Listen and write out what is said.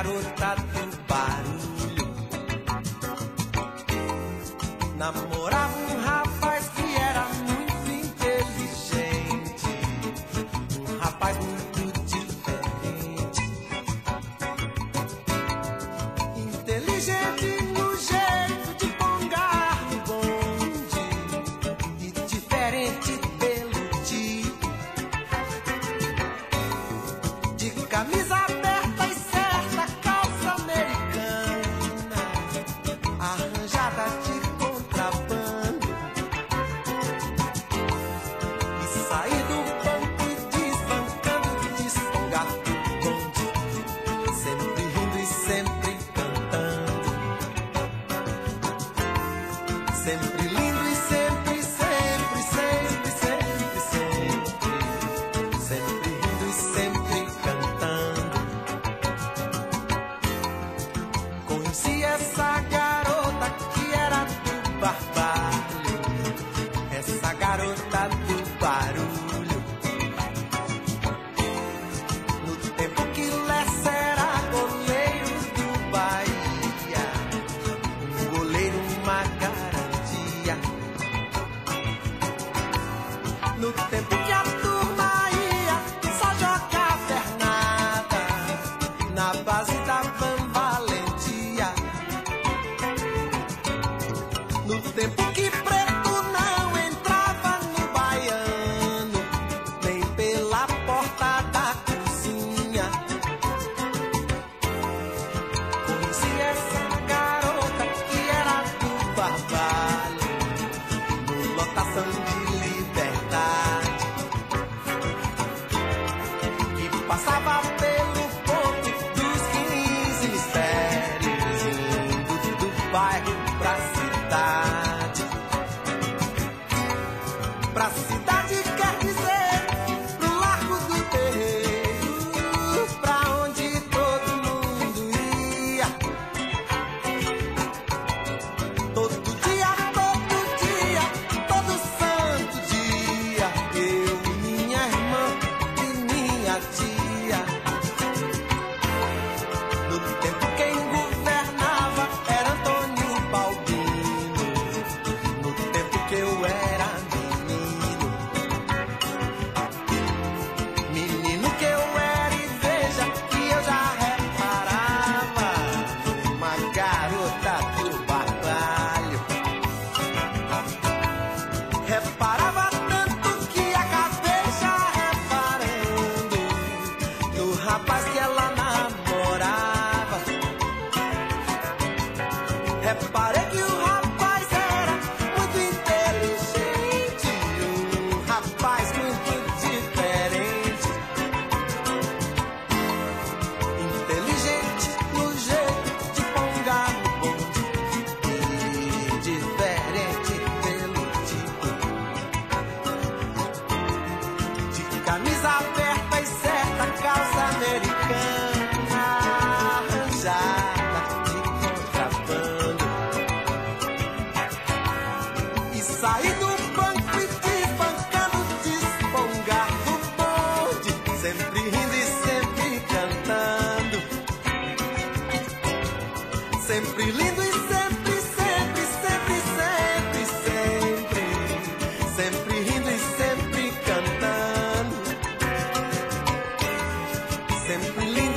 garota do barulho namorava um rapaz que era muito inteligente, um rapaz muito diferente. Inteligente no jeito de pongar no bonde e diferente pelo tipo, de camisa aberta e certa calça americana, arranjada de contrabando, e sair do banco desbancando, desfongado do bonde, sempre rindo e sempre cantando, sempre lindo e sempre, sempre, sempre, sempre, sempre, sempre rindo e sempre cantando. Conheci essa garota que era do barbalho, essa garota do barulho, no tempo que Lessa era goleiro do Bahia, um goleiro, uma garantia. No tempo que a turma ia só jogar pernada na base da Valentia. No tempo que preto não entrava no baiano, nem pela porta da cozinha. Conheci essa garota que era do barbalho, no Lotação de Liberdade, que passava pelo ponte dos 15 mistérios, indo do bairro pra cidade. Pra cidade quer dizer pro Largo do Terreiro, pra onde todo mundo ia. Todo dia, todo santo dia, eu, minha irmã e minha tia. No tempo quem governava era Antônio Balbino, no tempo que eu era menino. Menino que eu era e veja que eu já reparava uma garota do barbalho. Reparava tanto que acabei já reparando no rapaz que ela namorava. Reparei que o rapaz era muito inteligente, um rapaz muito diferente. Inteligente no jeito de pongar no bonde e diferente pelo tipo, de camisa aberta e certa calça americana, arranjada de contrabando, e sair do banco e desbancando, despongar do bonde, sempre rindo e sempre cantando, sempre lindo e sempre, sempre, sempre, sempre, sempre, sempre rindo e sempre cantando, sempre lindo.